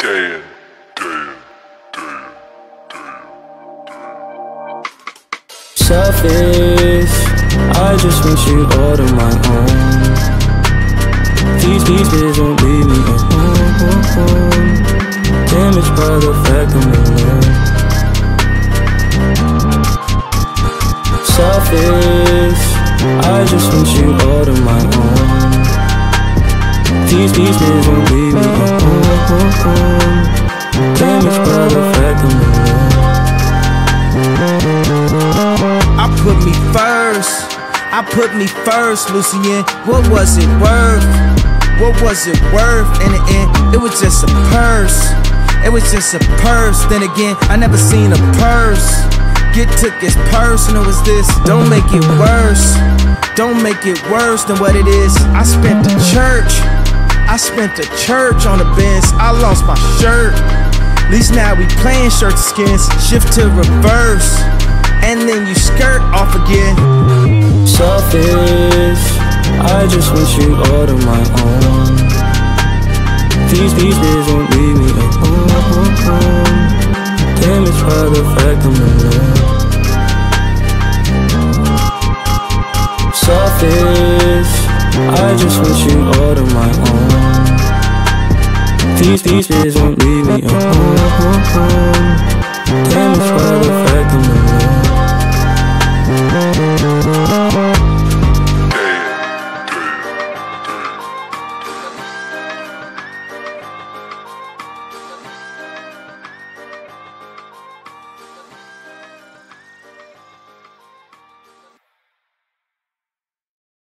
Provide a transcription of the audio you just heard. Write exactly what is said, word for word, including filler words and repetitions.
Damn, damn, damn, damn, damn. Selfish, I just want you all to my own. These pieces won't leave me alone. Damaged by the fact I'm alone. Selfish, I just want you all to my own. These pieces won't leave me alone. Damaged by the fact I'm alone. I put me first, I put me first, Lucien. What was it worth? What was it worth? In the end, it was just a purse. It was just a purse. Then again, I never seen a purse get took as personal as this. Don't make it worse. Don't make it worse than what it is. I spent the church. I spent the church on the bench. I lost my shirt. At least now we playing shirts and skins. Shift to reverse, and then you skirt off again. Selfish, I just want you all to my own. These pieces won't leave me alone. Damaged by the fact I'm alone. Selfish, I just want you all to my own. These pieces won't leave me alone. Damaged by the fact I'm alone.